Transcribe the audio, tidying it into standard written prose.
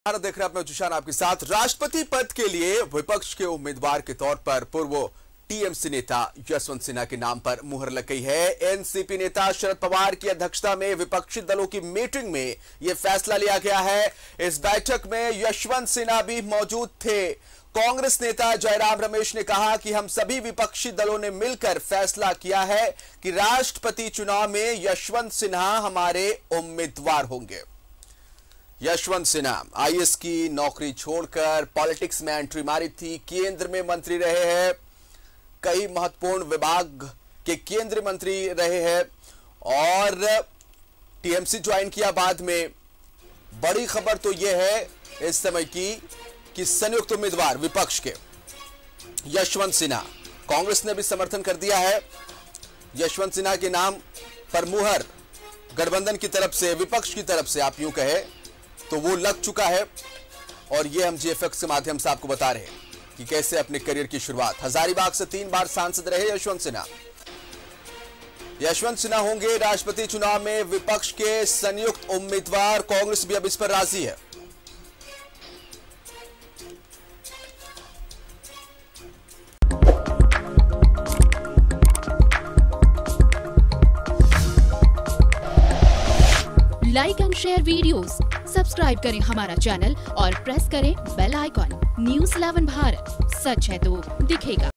भारत देख रहे हैं, मैं जुशान आपके साथ। राष्ट्रपति पद के लिए विपक्ष के उम्मीदवार के तौर पर पूर्व टीएमसी नेता यशवंत सिन्हा के नाम पर मुहर लग गई है। एनसीपी नेता शरद पवार की अध्यक्षता में विपक्षी दलों की मीटिंग में यह फैसला लिया गया है। इस बैठक में यशवंत सिन्हा भी मौजूद थे। कांग्रेस नेता जयराम रमेश ने कहा कि हम सभी विपक्षी दलों ने मिलकर फैसला किया है कि राष्ट्रपति चुनाव में यशवंत सिन्हा हमारे उम्मीदवार होंगे। यशवंत सिन्हा आईएएस की नौकरी छोड़कर पॉलिटिक्स में एंट्री मारी थी। केंद्र में मंत्री रहे हैं, कई महत्वपूर्ण विभाग के केंद्रीय मंत्री रहे हैं और टीएमसी ज्वाइन किया बाद में। बड़ी खबर तो यह है इस समय की कि संयुक्त उम्मीदवार विपक्ष के यशवंत सिन्हा, कांग्रेस ने भी समर्थन कर दिया है। यशवंत सिन्हा के नाम पर मुहर गठबंधन की तरफ से, विपक्ष की तरफ से आप यूं कहे तो वो लग चुका है और ये हम जीएफएक्स के माध्यम से आपको बता रहे हैं कि कैसे अपने करियर की शुरुआत। हजारीबाग से 3 बार सांसद रहे यशवंत सिन्हा। यशवंत सिन्हा होंगे राष्ट्रपति चुनाव में विपक्ष के संयुक्त उम्मीदवार। कांग्रेस भी अब इस पर राजी है। Like and share videos, subscribe करें हमारा चैनल और प्रेस करें बेल आइकॉन। न्यूज़ 11 भारत, सच है तो दिखेगा।